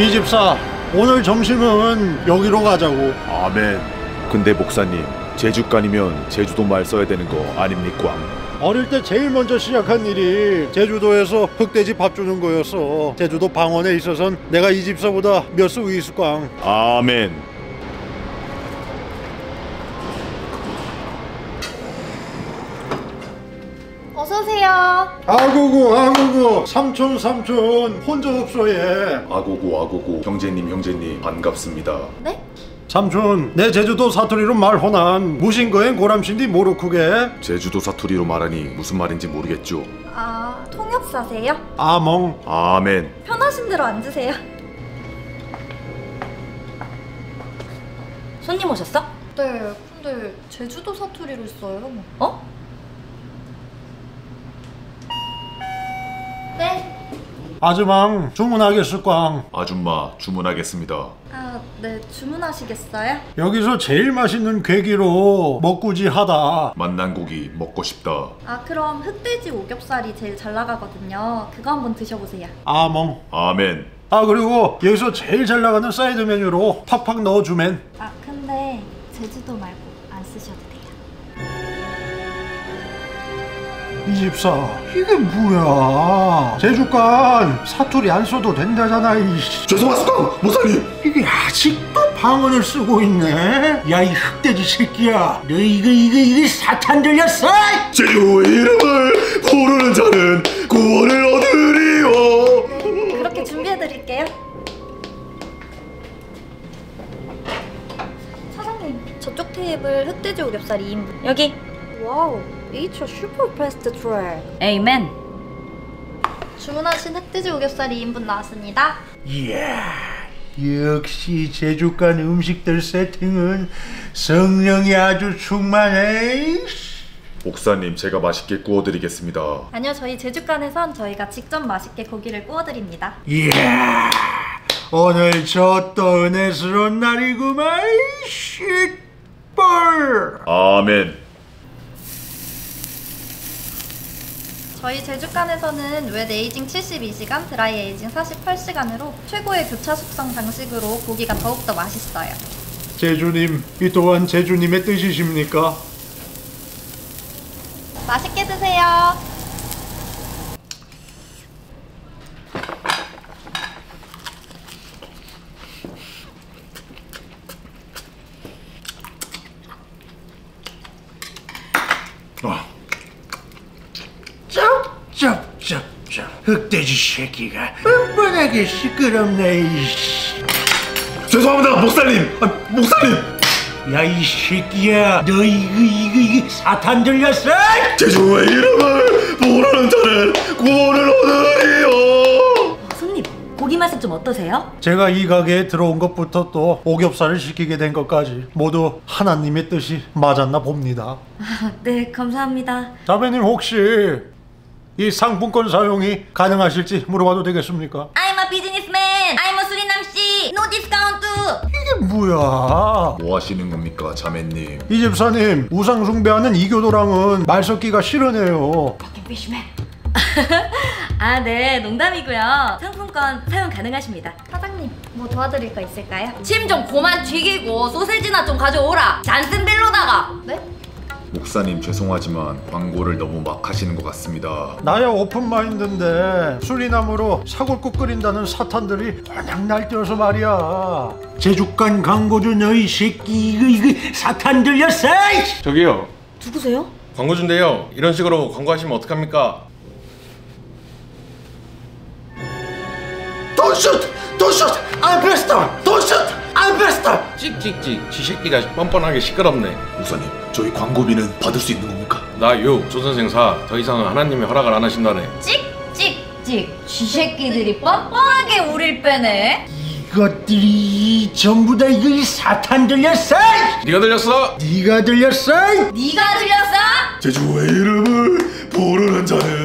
이집사, 오늘 점심은 여기로 가자고. 아멘. 근데 목사님, 제주간이면 제주도 말 써야 되는 거 아닙니까? 어릴 때 제일 먼저 시작한 일이 제주도에서 흑돼지 밥 주는 거였어. 제주도 방언에 있어선 내가 이집사보다 몇 수 위 있을꽝. 아멘. 어서오세요. 아구구 삼촌 혼자 없어 얘. 아고고 형제님 반갑습니다. 네? 삼촌, 내 제주도 사투리로 말호난 무신 거엔 고람신디 모르쿠게. 제주도 사투리로 말하니 무슨 말인지 모르겠죠. 아, 통역사세요? 아멍. 아멘. 편하신 대로 앉으세요. 손님 오셨어? 네, 근데 제주도 사투리로 써요. 어? 네. 아즈망 주문하겠을꽝. 아줌마 주문하겠습니다. 아, 네, 주문하시겠어요? 여기서 제일 맛있는 괴기로 먹구지 하다. 만난 고기 먹고 싶다. 아, 그럼 흑돼지 오겹살이 제일 잘 나가거든요. 그거 한번 드셔보세요. 아멍. 아멘. 아, 그리고 여기서 제일 잘 나가는 사이드 메뉴로 팍팍 넣어주면. 아, 근데 제주도 말고 안 쓰셔도 돼요. 이집사, 이게 뭐야? 제주간 사투리 안 써도 된다잖아. 죄송합니다 목사님. 이게 아직도 방언을 쓰고 있네. 야, 이 흑돼지 새끼야, 너 이거 사탄 들렸어? 제주의 이름을 부르는 자는 구원을 얻으리요. 네, 그렇게 준비해드릴게요. 사장님, 저쪽 테이블 흑돼지 오겹살 2인분 여기. 와우, it's a super fast track. 에이멘. 주문하신 흑돼지 오겹살 2인분 나왔습니다. 이야, 역시 제주간 음식들 세팅은 성령이 아주 충만해. 목사님, 제가 맛있게 구워드리겠습니다. 아니요, 저희 제주간에선 저희가 직접 맛있게 고기를 구워드립니다. 이야, 오늘 저 또 은혜스러운 날이구만. 쉿볼. 아멘. 저희 제주간에서는 웻 에이징 72시간, 드라이 에이징 48시간으로 최고의 교차 숙성 방식으로 고기가 더욱더 맛있어요. 제주님, 이 또한 제주님의 뜻이십니까? 맛있게 드세요. 쩝 흑돼지 새끼가 뻔뻔하게 시끄럽네. 죄송합니다 목사님. 목사님. 야, 이 새끼야, 너 이거 사탄 들렸어? 제주의 이름을 부르는 자는 구원을 얻으리요. 손님, 고기 맛은 좀 어떠세요? 제가 이 가게에 들어온 것부터 또 오겹살을 시키게 된 것까지 모두 하나님의 뜻이 맞았나 봅니다. 아, 네, 감사합니다. 자매님, 혹시 이 상품권 사용이 가능하실지 물어봐도 되겠습니까? I'm a businessman. I'm a 수리남씨. No discount. 이게 뭐야? 뭐 하시는 겁니까 자매님? 이 집사님, 우상 숭배하는 이교도랑은 말 섞기가 싫으네요. 피쉬맨. 아, 네, 농담이고요. 상품권 사용 가능하십니다. 사장님, 뭐 도와드릴 거 있을까요? 침 좀 그만 튀기고 소세지나 좀 가져오라. 잔슨빌로다가. 네? 목사님 죄송하지만 광고를 너무 막 하시는 것 같습니다. 나야 오픈마인드인데 수리나무로 사골국 끓인다는 사탄들이 워낙 날뛰어서 말이야. 제주간 광고주 너희 새끼, 이거 사탄 들렸어? 저기요, 누구세요? 광고주인데요. 이런 식으로 광고하시면 어떡합니까? Don't shoot! I'm best! Don't shoot! I'm best! 찍찍찍, 지 새끼가 뻔뻔하게 시끄럽네. 목사님, 저희 광고비는 받을 수 있는 겁니까? 나요 조선생사 더 이상은 하나님이 허락을 안 하신다네. 찍찍찍, 쥐 새끼들이 뻔뻔하게 우릴 빼네. 이것들이 전부 다 이거 사탄 들렸어? 네가 들렸어? 네가 들렸어? 네가 들렸어? 제주의 이름을 부르는 자는